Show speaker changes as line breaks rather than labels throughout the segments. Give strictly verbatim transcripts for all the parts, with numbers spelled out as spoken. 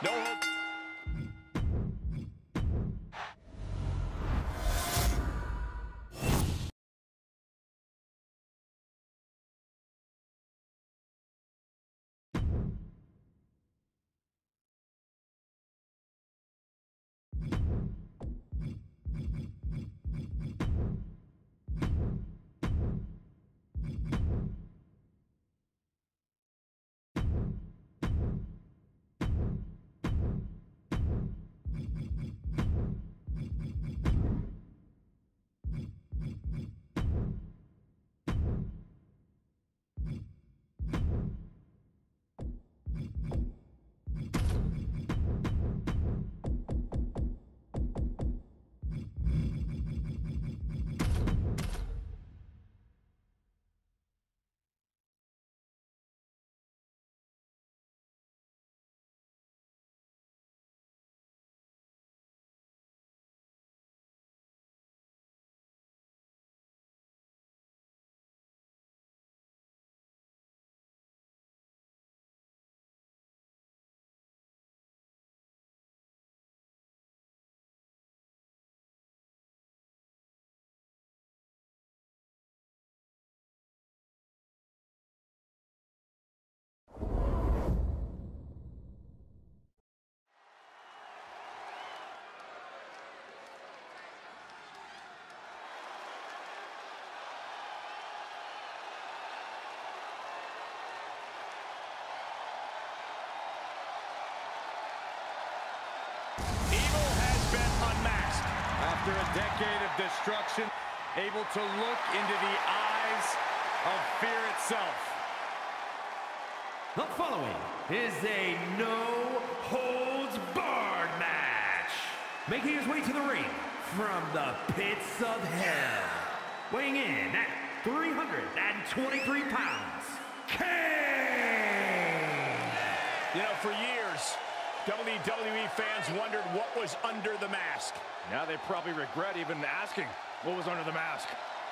No hope. Evil has been unmasked.
After a decade of destruction, able to look into the eyes of fear itself.
The following is a no-holds-barred match. Making his way to the ring from the pits of hell. Weighing in at three hundred twenty-three pounds, Kane!
You know, for years, W W E fans wondered what was under the mask.
Now they probably regret even asking what was under the mask.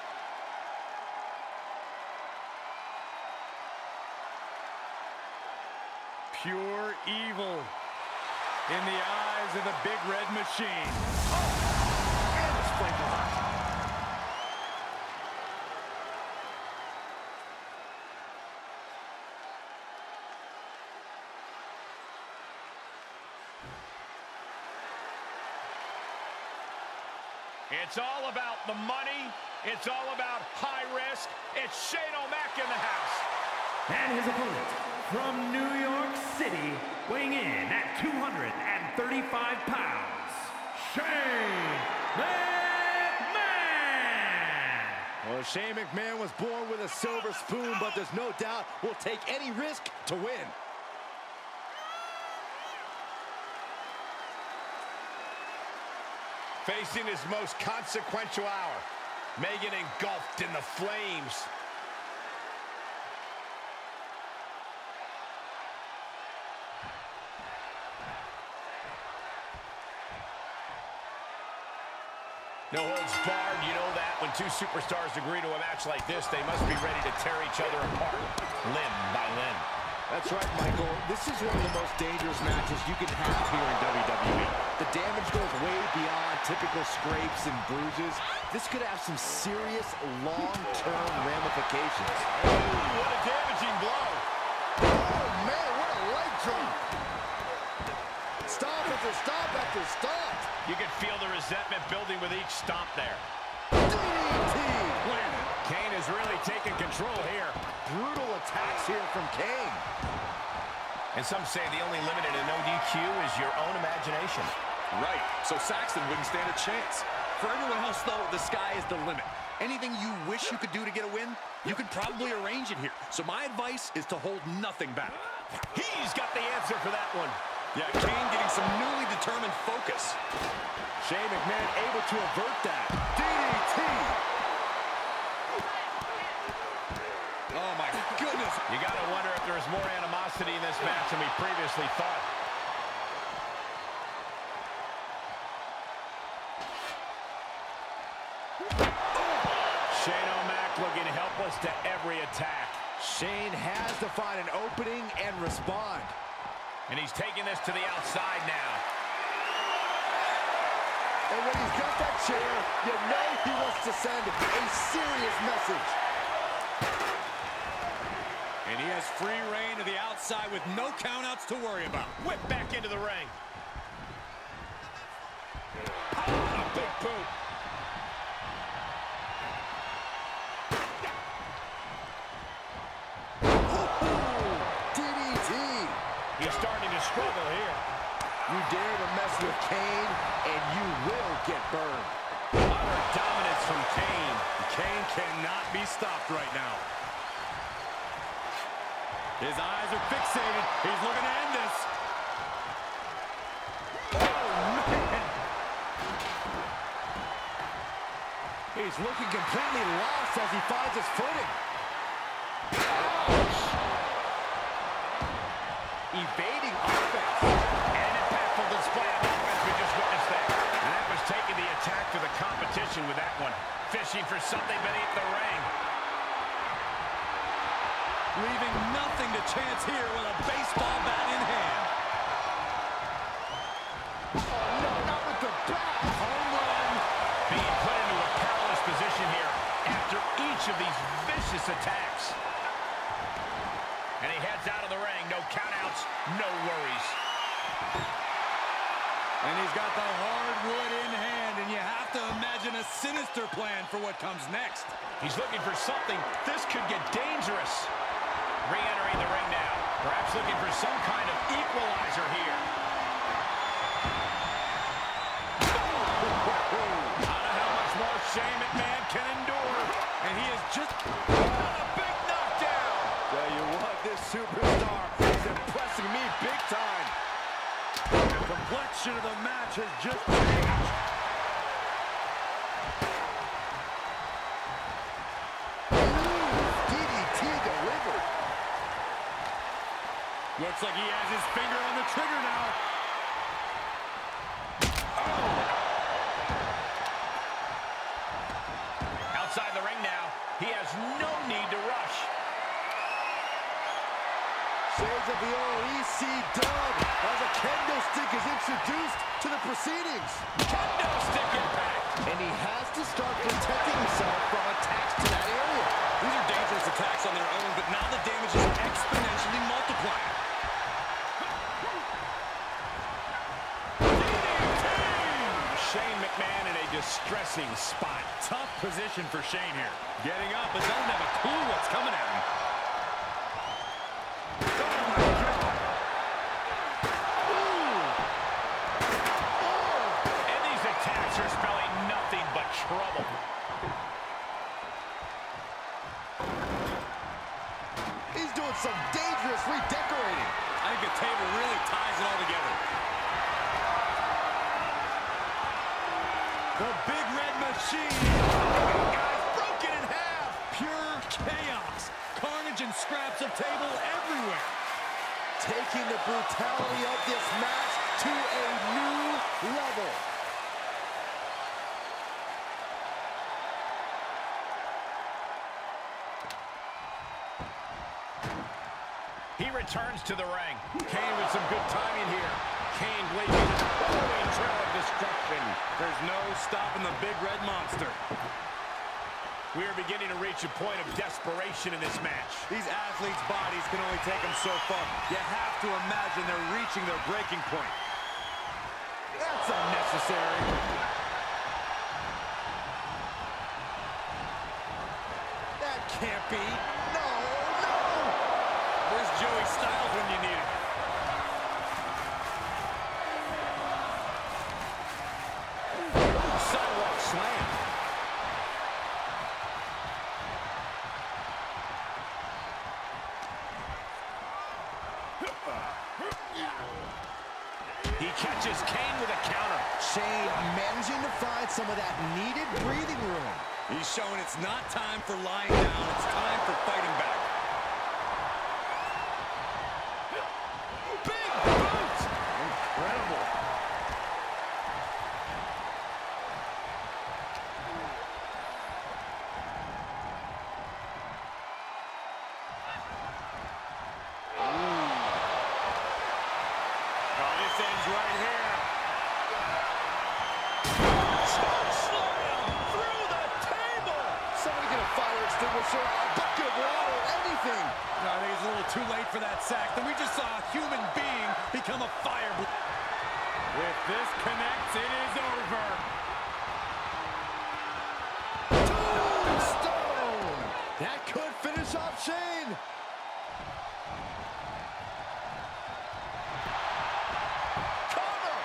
Pure evil in the eyes of the Big Red Machine. Oh! And it's flaming hot.
It's all about the money. It's all about high risk. It's Shane O'Mac in the house.
And his opponent from New York City, weighing in at two hundred thirty-five pounds, Shane McMahon!
Well, Shane McMahon was born with a silver spoon, but there's no doubt will take any risk to win.
Facing his most consequential hour, Megan engulfed in the flames. No holds barred, you know that. When two superstars agree to a match like this, they must be ready to tear each other apart, limb by limb.
That's right, Michael. This is one of the most dangerous matches you can have here in W W E. The damage goes way beyond typical scrapes and bruises. This could have some serious long-term ramifications.
Oh, what a damaging blow.
Oh, man, what a leg drop. Stop after stop after stop.
You can feel the resentment building with each stomp there.
D D T.
Kane is really taking control here.
Brutal attacks here from Kane.
And some say the only limit in a no D Q is your own imagination.
Right, so Saxton wouldn't stand a chance. For everyone else, though, the sky is the limit. Anything you wish you could do to get a win, you could probably arrange it here. So my advice is to hold nothing back.
He's got the answer for that one.
Yeah, Kane getting some newly determined focus.
Shane McMahon able to avert that. D D T.
Oh, my goodness.
You got to wonder if there's more animosity in this match than we previously thought. Shane O'Mac looking helpless to every attack.
Shane has to find an opening and respond.
And he's taking this to the outside now.
And when he's got that chair, you know he wants to send a serious message.
And he has free reign to the outside with no countouts to worry about.
Whip back into the ring.
Oh, a big boot.
D D T.
He's starting to struggle here.
You dare to mess with Kane, and you will get burned.
Utter dominance from Kane. Kane cannot be stopped right now. His eyes are fixated. He's looking to end this. Oh, man. He's looking completely lost as he finds his footing. Ouch. Evading offense.
An impactful display of offense we just witnessed there. And that was taking the attack to the competition with that one. Fishing for something beneath the ring.
Leaving nothing to chance here with a baseball bat in hand.
Oh, no, not with the bat.
Home run.
Being put into a perilous position here after each of these vicious attacks. And he heads out of the ring. No countouts, no worries.
And he's got the hardwood in hand, and you have to imagine a sinister plan for what comes next.
He's looking for something. This could get dangerous. Re-entering the ring now. Perhaps looking for some kind of equalizer here.
I don't know how much more Shane McMahon can endure. And he is just a big knockdown.
Tell you what, this superstar is impressing me big time.
The complexion of the match has just changed.
D D T delivered.
Looks like he has his finger on the trigger now.
Oh. Outside the ring now. He has no need to rush.
Shades of the old E C dub as a kendo stick is introduced to the proceedings.
Kendo stick impact.
And he has to start protecting himself from attacks to that area.
These are dangerous attacks on their own, but now the damage is exponentially multiplying.
Shane McMahon in a distressing spot.
Tough position for Shane here. Getting up, but doesn't have a clue what's coming at him. Oh, my God.
And these attacks are spelling nothing but trouble.
He's doing some dangerous redecorating.
I think the table really ties it all together. The Big Red Machine. Guys, broken in half. Pure chaos. Carnage and scraps of table everywhere.
Taking the brutality of this match to a new level.
He returns to the ring.
Kane with some good timing here. Kane blazing a flowing trail of destruction. There's no stopping the Big Red Monster.
We are beginning to reach a point of desperation in this match.
These athletes' bodies can only take them so far. You have to imagine they're reaching their breaking point.
That's unnecessary. That can't be. No, no.
Where's Joey Styles when you need him?
Sidewalk slam. He catches Kane with a counter.
Shane managing to find some of that needed breathing room.
He's showing it's not time for lying down. It's time for fighting back.
Big boot!
Incredible. extinguisher, a bucket of water, anything.
No, I think it's a little too late for that sack. Then we just saw a human being become a fire.
If this connects, it is over.
Tombstone! That could finish off Shane. Cover!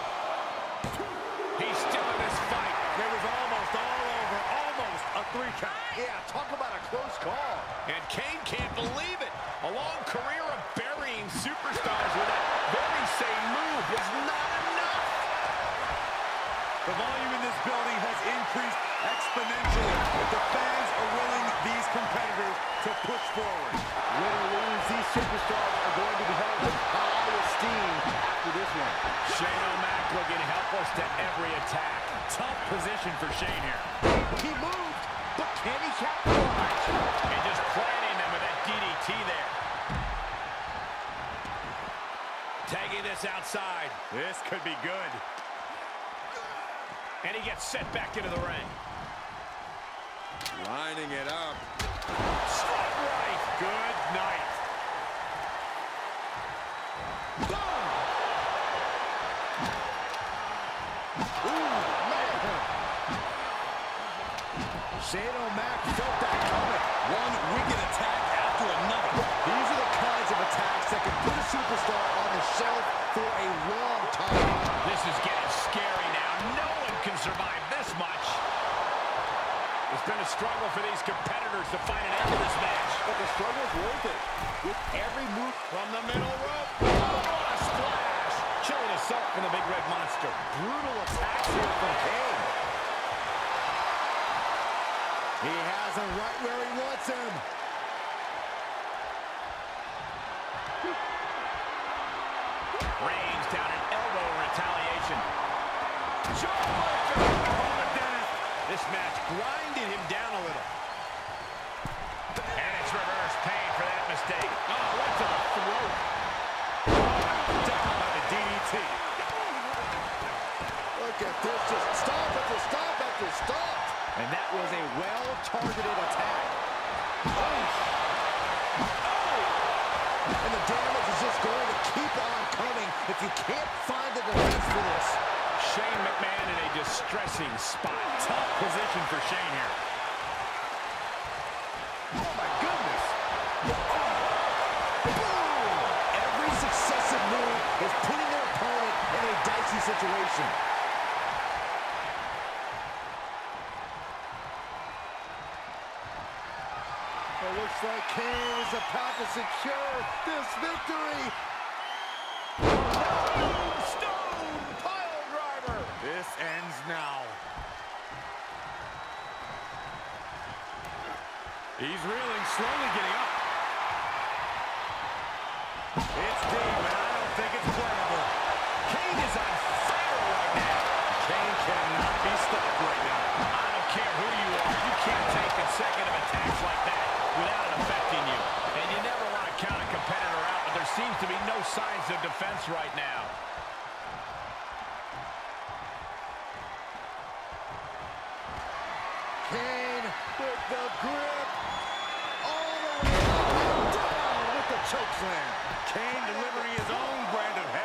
He's still in this fight.
It was almost all over, almost a three count.
Yeah, talk about a close call.
And Kane can't believe it. A long career of burying superstars with that very same move was not enough.
The volume in this building has increased exponentially. If the fans are willing these competitors to push forward.
Win or lose, these superstars are going to be held in high esteem after this one.
Shane O'Mac looking helpless to every attack.
Tough position for Shane here.
He moved, but can he capitalize?
And just planting them with that D D T there. Tagging this outside.
This could be good.
And he gets sent back into the ring.
Lining it up.
Straight right.
Good night.
Boom! Ooh, man. Shane O'Mac felt that coming.
One wicked attack after another.
These are the kinds of attacks that can put a superstar on the shelf for a long time.
This is getting scary now. No one can survive this much. It's been a struggle for these competitors to find an end to this match.
But the struggle's worth it. With every move
From the middle rope. Oh, what a splash. Chilling us up from the big red monster.
brutal attacks here from Kane. He has him right where he wants him.
Reigns down an elbow in retaliation.
Jawbreaker! Oh, Dennis.
This match grinded him down a little. And it's reverse pain for that mistake. Oh, right to the throat.
Down by the D D T.
Look at this. Just stop after stop after stop.
And that was a well-targeted attack.
And the damage is just going to keep on coming if you can't find the defense for this.
Shane McMahon in a distressing spot.
Tough position for Shane here.
Oh, my goodness. Boom! Every successive move is putting their opponent in a dicey situation. It looks like Kane is about to secure this victory.
Stone pile driver.
This ends now. He's reeling, slowly getting up. It's deep, and I don't think it's playable.
Kane is on fire right now.
Kane cannot be stopped right now.
I don't care who you are. You can't take consecutive attacks like that without it affecting you. And you never want to count a competitor out, but there seems to be no signs of defense right now.
Kane with the grip. All the way up and down with the chokeslam.
Kane delivering his own brand of